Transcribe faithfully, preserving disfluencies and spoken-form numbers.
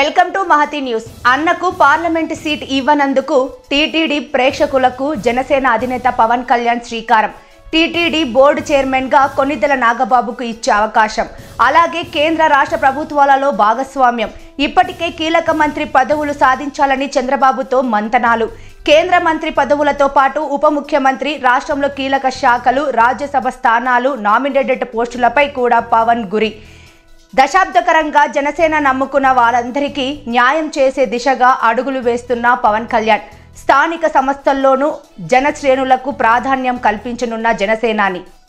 Welcome to Mahathi news. అన్నకు parliament seat ఇవ్వనందుకు TTD ప్రేక్షకులకు జనసేన అధినేత పవన్ కళ్యాణ్ శ్రీకారం. టీటీడీ బోర్డు చైర్మన్ గా కొన్నిదెల నాగబాబుకు ఇచ్చే అవకాశం, అలాగే కేంద్ర రాష్ట్ర ప్రభుత్వాలలో భాగస్వామ్యం. ఇప్పటికే కీలక మంత్రి పదవులు సాధించాలని చంద్రబాబుతో మంతనాలు. కేంద్ర మంత్రి పదవులతో పాటు ఉప ముఖ్యమంత్రి, రాష్ట్రంలో కీలక శాఖలు, రాజ్యసభ స్థానాలు, నామినేటెడ్ పోస్టులపై కూడా పవన్ గురి. దశాబ్దకరంగా జనసేన నమ్ముకున్న వారందరికీ న్యాయం చేసే దిశగా అడుగులు వేస్తున్న పవన్ కళ్యాణ్ స్థానిక సంస్థల్లోనూ జన శ్రేణులకు ప్రాధాన్యం కల్పించనున్న జనసేనాని.